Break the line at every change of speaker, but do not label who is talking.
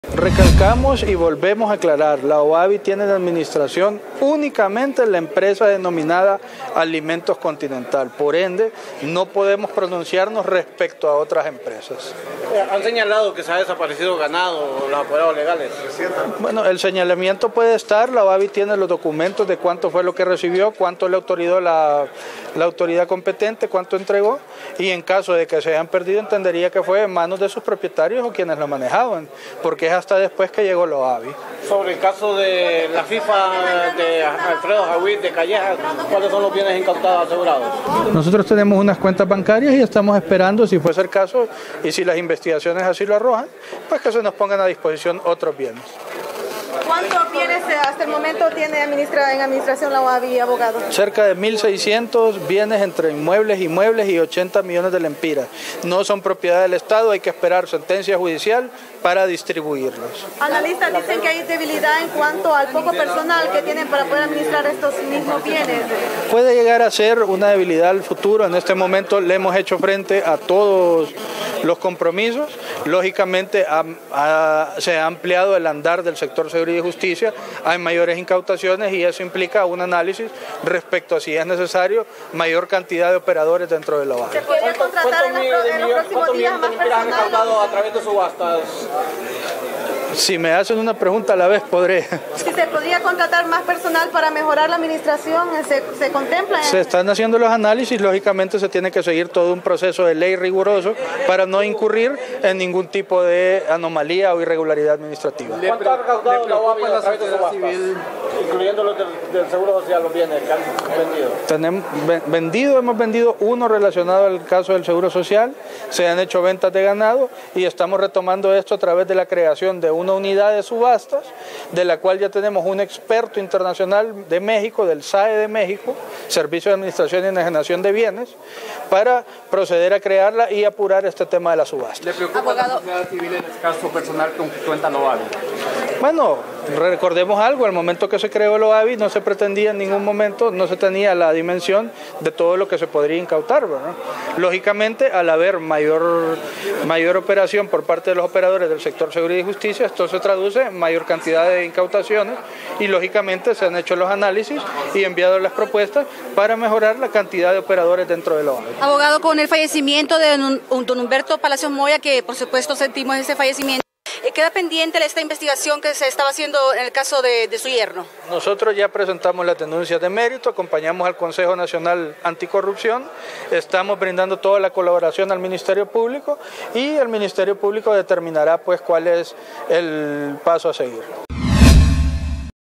Recalcamos y volvemos a aclarar, la OAVI tiene de administración únicamente la empresa denominada Alimentos Continental, por ende no podemos pronunciarnos respecto a otras empresas.
Han señalado que se ha desaparecido ganado, los apoderados legales.
Bueno, el señalamiento puede estar, la OAVI tiene los documentos de cuánto fue lo que recibió, cuánto le autorizó la autoridad competente, cuánto entregó, y en caso de que se hayan perdido entendería que fue en manos de sus propietarios o quienes lo manejaban, porque es hasta después que llegó la OAVI.
Sobre el caso de la FIFA de Alfredo Jawid de Calleja, ¿cuáles son los bienes incautados asegurados?
Nosotros tenemos unas cuentas bancarias y estamos esperando, si fuese el caso y si las investigaciones así lo arrojan, pues que se nos pongan a disposición otros bienes.
¿Cuántos bienes hasta el momento tiene en administración la OAVI, abogado?
Cerca de 1.600 bienes entre inmuebles y muebles y 80 millones de lempiras. No son propiedad del Estado, hay que esperar sentencia judicial para distribuirlos.
Analistas dicen que hay debilidad en cuanto al poco personal que tienen para poder administrar estos mismos bienes.
Puede llegar a ser una debilidad al futuro. En este momento le hemos hecho frente a todos los compromisos. Lógicamente se ha ampliado el andar del sector seguridad y justicia, hay mayores incautaciones y eso implica un análisis respecto a si es necesario mayor cantidad de operadores dentro de la OAVI.
¿Se podría contratar en los próximos días más personal?
¿Han incautado a través de subastas?
Si me hacen una pregunta a la vez podré.
Si se podría contratar más personal para mejorar la administración, ¿se contempla?
Se están haciendo los análisis, lógicamente se tiene que seguir todo un proceso de ley riguroso para no incurrir en ningún tipo de anomalía o irregularidad administrativa.
¿Cuánto ha recaudado la OAVI a través de subastas, incluyendo los del Seguro Social, los bienes que han vendido?
Hemos vendido uno relacionado al caso del Seguro Social, se han hecho ventas de ganado y estamos retomando esto a través de la creación de una unidad de subastas, de la cual ya tenemos un experto internacional de México, del SAE de México, Servicio de Administración y Enajenación de Bienes, para proceder a crearla y apurar este tema de la subasta.
¿Le preocupa la sociedad civil en el caso personal con que cuenta la OAVI?
Bueno, recordemos algo, al momento que se creó la OAVI no se pretendía en ningún momento, no se tenía la dimensión de todo lo que se podría incautar, ¿verdad? Lógicamente, al haber mayor operación por parte de los operadores del sector seguridad y justicia, esto se traduce en mayor cantidad de incautaciones y lógicamente se han hecho los análisis y enviado las propuestas para mejorar la cantidad de operadores dentro de la OAVI.
Abogado, con el fallecimiento de don Humberto Palacios Moya, que por supuesto sentimos ese fallecimiento, ¿queda pendiente esta investigación que se estaba haciendo en el caso de su yerno?
Nosotros ya presentamos las denuncias de mérito, acompañamos al Consejo Nacional Anticorrupción, estamos brindando toda la colaboración al Ministerio Público y el Ministerio Público determinará pues cuál es el paso a seguir.